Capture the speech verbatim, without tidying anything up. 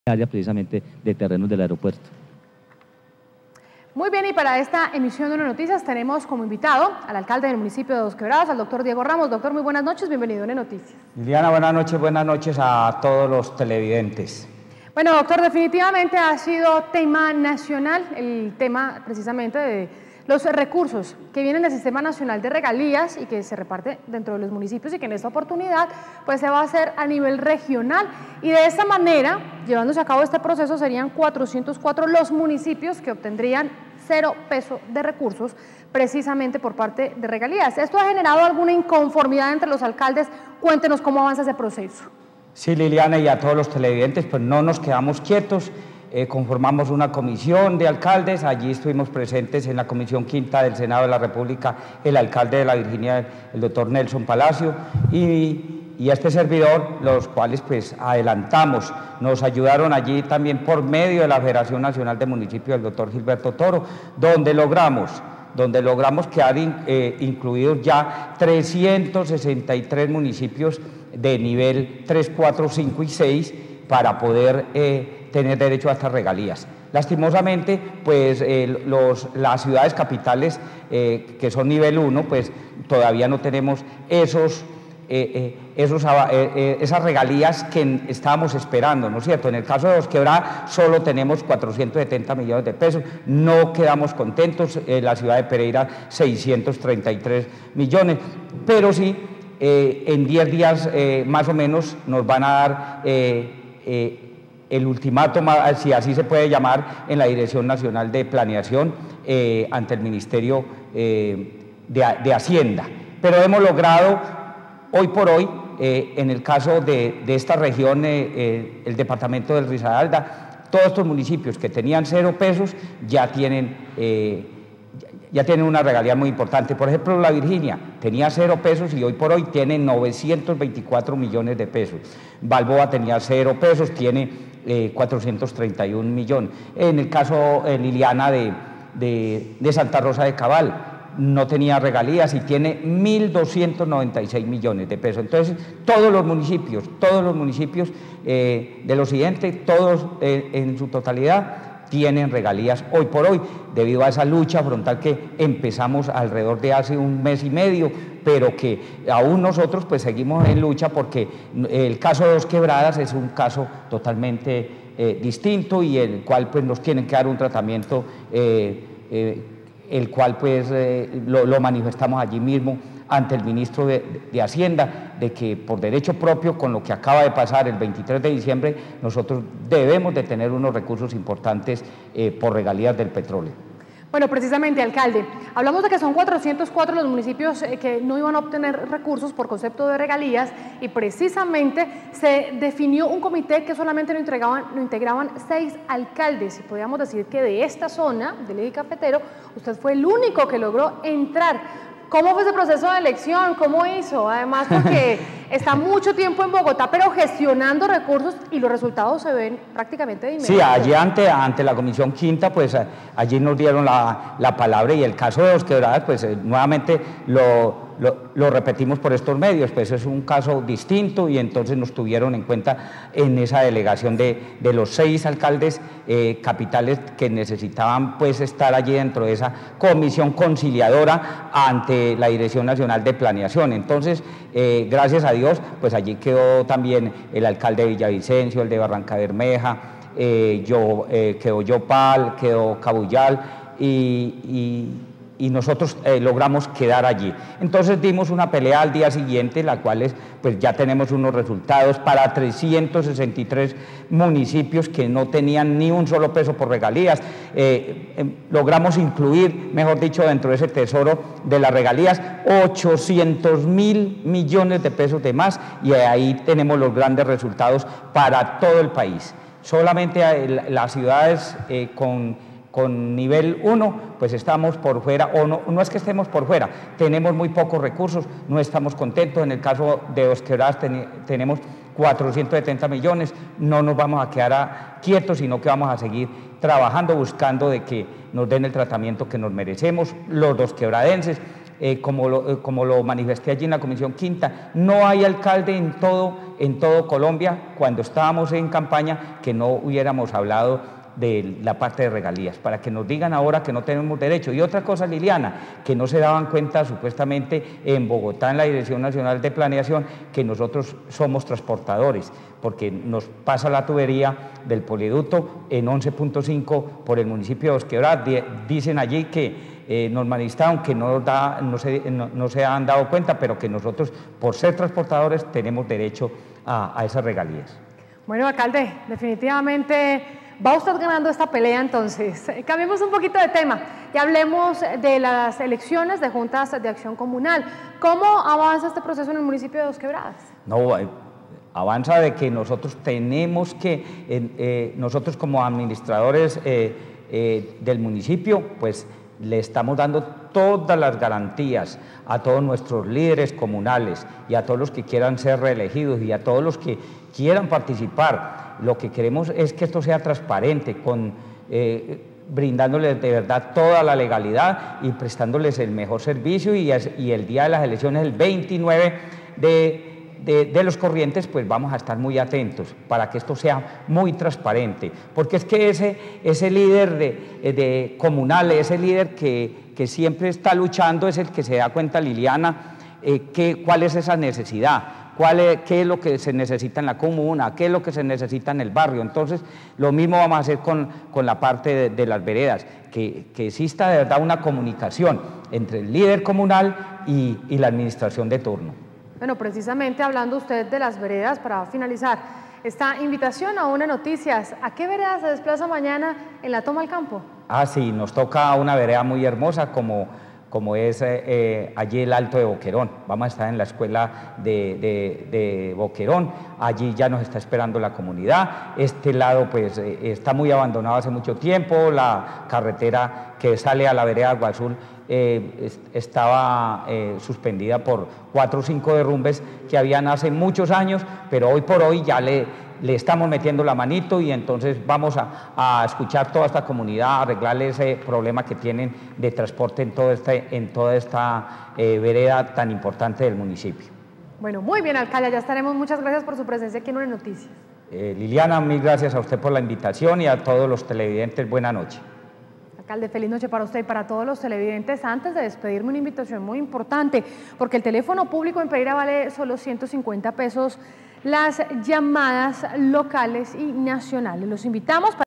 área precisamente de terrenos del aeropuerto. Muy bien, y para esta emisión de Uno Noticias tenemos como invitado al alcalde del municipio de Dos Quebradas, al doctor Diego Ramos. Doctor, muy buenas noches, bienvenido a Uno Noticias. Liliana, buenas noches, buenas noches a todos los televidentes. Bueno, doctor, definitivamente ha sido tema nacional el tema precisamente de los recursos que vienen del Sistema Nacional de Regalías y que se reparte dentro de los municipios y que en esta oportunidad pues se va a hacer a nivel regional, y de esta manera, llevándose a cabo este proceso, serían cuatrocientos cuatro los municipios que obtendrían cero peso de recursos precisamente por parte de regalías. ¿Esto ha generado alguna inconformidad entre los alcaldes? Cuéntenos cómo avanza ese proceso. Sí, Liliana, y a todos los televidentes, pues no nos quedamos quietos. Eh, conformamos una comisión de alcaldes, allí estuvimos presentes en la Comisión Quinta del Senado de la República el alcalde de la Virginia, el doctor Nelson Palacio, y, y este servidor, los cuales pues adelantamos, nos ayudaron allí también por medio de la Federación Nacional de Municipios, el doctor Gilberto Toro, donde logramos, donde logramos quedar in, eh, incluidos ya trescientos sesenta y tres municipios de nivel tres, cuatro, cinco y seis para poder eh, tener derecho a estas regalías. Lastimosamente, pues eh, los, las ciudades capitales eh, que son nivel uno, pues todavía no tenemos esos, eh, eh, esos, eh, eh, esas regalías que estábamos esperando, ¿no es cierto? En el caso de Dos Quebradas solo tenemos cuatrocientos setenta millones de pesos, no quedamos contentos, en la ciudad de Pereira seiscientos treinta y tres millones, pero sí, eh, en diez días eh, más o menos nos van a dar eh, eh, el ultimátum, si así se puede llamar, en la Dirección Nacional de Planeación eh, ante el Ministerio eh, de, de Hacienda. Pero hemos logrado, hoy por hoy, eh, en el caso de, de esta región, eh, eh, el departamento del Risaralda, todos estos municipios que tenían cero pesos ya tienen, eh, ya tienen una regalía muy importante. Por ejemplo, la Virginia tenía cero pesos y hoy por hoy tiene novecientos veinticuatro millones de pesos. Balboa tenía cero pesos, tiene Eh, cuatrocientos treinta y un millones. En el caso eh, Liliana de, de, de Santa Rosa de Cabal no tenía regalías y tiene mil doscientos noventa y seis millones de pesos. Entonces, todos los municipios, todos los municipios eh, del occidente, todos eh, en su totalidad tienen regalías hoy por hoy, debido a esa lucha frontal que empezamos alrededor de hace un mes y medio, pero que aún nosotros pues seguimos en lucha porque el caso de Dos Quebradas es un caso totalmente eh, distinto y el cual pues nos tienen que dar un tratamiento, eh, eh, el cual pues eh, lo, lo manifestamos allí mismo ante el ministro de, de Hacienda, de que por derecho propio, con lo que acaba de pasar el veintitrés de diciembre, nosotros debemos de tener unos recursos importantes eh, por regalías del petróleo. Bueno, precisamente, alcalde, hablamos de que son cuatrocientos cuatro los municipios eh, que no iban a obtener recursos por concepto de regalías, y precisamente se definió un comité que solamente lo, entregaban, lo integraban seis alcaldes, y podríamos decir que de esta zona, del eje cafetero, usted fue el único que logró entrar. ¿Cómo fue ese proceso de elección? ¿Cómo hizo? Además, porque está mucho tiempo en Bogotá, pero gestionando recursos, y los resultados se ven prácticamente de inmediato. Sí, allí ante, ante la Comisión Quinta, pues allí nos dieron la, la palabra, y el caso de Dos Quebradas, pues nuevamente lo, lo, lo repetimos por estos medios, pues es un caso distinto, y entonces nos tuvieron en cuenta en esa delegación de, de los seis alcaldes eh, capitales que necesitaban pues estar allí dentro de esa comisión conciliadora ante la Dirección Nacional de Planeación. Entonces, eh, gracias a Dios, pues allí quedó también el alcalde de Villavicencio, el de Barranca Bermeja, eh, yo, eh, quedó Yopal, quedó Cabullal, y, y, y nosotros eh, logramos quedar allí. Entonces dimos una pelea al día siguiente, la cual es, pues ya tenemos unos resultados para trescientos sesenta y tres municipios que no tenían ni un solo peso por regalías. Eh, eh, logramos incluir, mejor dicho, dentro de ese tesoro de las regalías, ochocientos mil millones de pesos de más, y ahí tenemos los grandes resultados para todo el país. Solamente eh, las ciudades eh, con con nivel uno, pues estamos por fuera, o no, no es que estemos por fuera, tenemos muy pocos recursos, no estamos contentos. En el caso de Dos Quebradas ten, tenemos cuatrocientos setenta millones, no nos vamos a quedar a, quietos, sino que vamos a seguir trabajando, buscando de que nos den el tratamiento que nos merecemos los dosquebradenses. eh, como, lo, eh, como lo manifesté allí en la Comisión Quinta, no hay alcalde en todo, en todo Colombia, cuando estábamos en campaña, que no hubiéramos hablado de la parte de regalías, para que nos digan ahora que no tenemos derecho. Y otra cosa, Liliana, que no se daban cuenta supuestamente en Bogotá, en la Dirección Nacional de Planeación, que nosotros somos transportadores, porque nos pasa la tubería del poliducto en once punto cinco por el municipio de Dos Quebradas. Dicen allí que eh, nos manifestaron que no, da, no, se, no, no se han dado cuenta, pero que nosotros, por ser transportadores, tenemos derecho a, a esas regalías. Bueno, alcalde, definitivamente va usted ganando esta pelea. Entonces, cambiemos un poquito de tema y hablemos de las elecciones de juntas de acción comunal. ¿Cómo avanza este proceso en el municipio de Dos Quebradas? No, eh, avanza de que nosotros tenemos que, eh, eh, nosotros como administradores eh, eh, del municipio, pues le estamos dando todas las garantías a todos nuestros líderes comunales y a todos los que quieran ser reelegidos y a todos los que quieran participar. Lo que queremos es que esto sea transparente, con, eh, brindándoles de verdad toda la legalidad y prestándoles el mejor servicio, y, es, y el día de las elecciones, el veintinueve de, de, de los corrientes, pues vamos a estar muy atentos para que esto sea muy transparente, porque es que ese, ese líder de, de comunal, ese líder que, que siempre está luchando, es el que se da cuenta, Liliana, eh, que, cuál es esa necesidad. Cuál es, qué es lo que se necesita en la comuna, qué es lo que se necesita en el barrio. Entonces, lo mismo vamos a hacer con, con la parte de, de las veredas, que, que exista de verdad una comunicación entre el líder comunal y, y la administración de turno. Bueno, precisamente hablando usted de las veredas, para finalizar esta invitación a Une Noticias, ¿a qué vereda se desplaza mañana en la toma al campo? Ah, sí, nos toca una vereda muy hermosa como... como es eh, eh, allí el Alto de Boquerón. Vamos a estar en la escuela de, de, de Boquerón, allí ya nos está esperando la comunidad. Este lado pues eh, está muy abandonado hace mucho tiempo, la carretera que sale a la vereda Agua Azul eh, estaba eh, suspendida por cuatro o cinco derrumbes que habían hace muchos años, pero hoy por hoy ya le... le estamos metiendo la manito, y entonces vamos a, a escuchar toda esta comunidad, a arreglarle ese problema que tienen de transporte en, todo este, en toda esta eh, vereda tan importante del municipio. Bueno, muy bien, alcalde, ya estaremos. Muchas gracias por su presencia aquí en Une Noticias. Eh, Liliana, mil gracias a usted por la invitación, y a todos los televidentes, buena noche. Alcalde, feliz noche para usted y para todos los televidentes. Antes de despedirme, una invitación muy importante, porque el teléfono público en Pereira vale solo ciento cincuenta pesos las llamadas locales y nacionales. Los invitamos para